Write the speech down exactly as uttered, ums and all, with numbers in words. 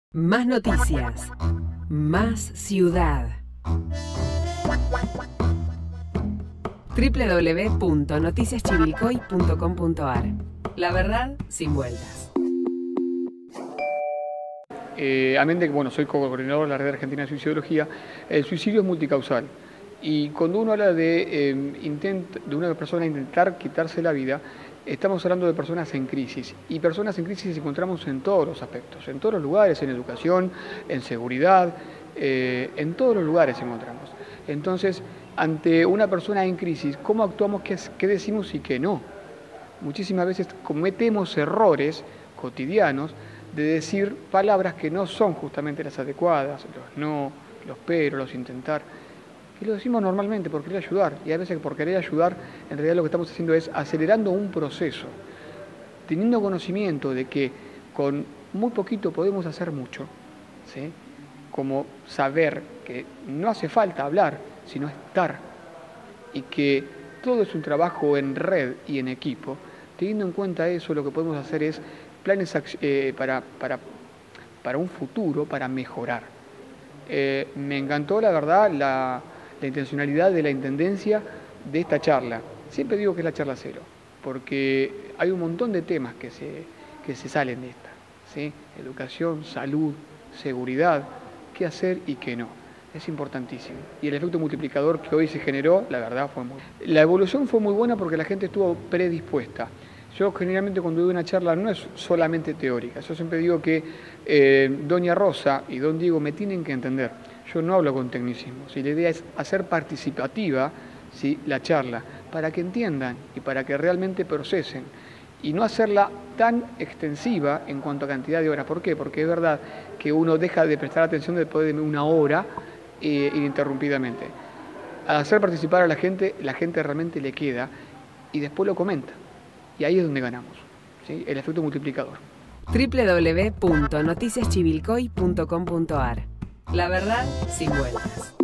Más noticias, más ciudad. doble u doble u doble u punto noticias chivilcoy punto com punto a r. La verdad sin vueltas. Eh, amén de que, bueno, soy co-coordinador de la Red Argentina de Suicidología. El suicidio es multicausal. Y cuando uno habla de, eh, intent, de una persona intentar quitarse la vida, estamos hablando de personas en crisis. Y personas en crisis encontramos en todos los aspectos, en todos los lugares, en educación, en seguridad, eh, en todos los lugares encontramos. Entonces, ante una persona en crisis, ¿cómo actuamos? ¿Qué, qué decimos y qué no? Muchísimas veces cometemos errores cotidianos de decir palabras que no son justamente las adecuadas, los no, los pero, los intentar. Y lo decimos normalmente por querer ayudar, y a veces por querer ayudar, en realidad lo que estamos haciendo es acelerando un proceso, teniendo conocimiento de que con muy poquito podemos hacer mucho, ¿sí? Como saber que no hace falta hablar, sino estar, y que todo es un trabajo en red y en equipo. Teniendo en cuenta eso, lo que podemos hacer es planes eh, para, para, para un futuro, para mejorar. Eh, me encantó, la verdad, la... la intencionalidad de la Intendencia de esta charla. Siempre digo que es la charla cero, porque hay un montón de temas que se, que se salen de esta, ¿sí? Educación, salud, seguridad, qué hacer y qué no. Es importantísimo. Y el efecto multiplicador que hoy se generó, la verdad, fue muy... La evolución fue muy buena porque la gente estuvo predispuesta. Yo generalmente cuando doy una charla no es solamente teórica. Yo siempre digo que eh, doña Rosa y don Diego me tienen que entender. Yo no hablo con tecnicismos, y la idea es hacer participativa, ¿sí?, la charla, para que entiendan y para que realmente procesen, y no hacerla tan extensiva en cuanto a cantidad de horas. ¿Por qué? Porque es verdad que uno deja de prestar atención después de una hora eh, ininterrumpidamente. Al hacer participar a la gente, la gente realmente le queda y después lo comenta, y ahí es donde ganamos, ¿sí?, el efecto multiplicador. doble u doble u doble u punto noticias chivilcoy punto com punto a r. La verdad sin vueltas.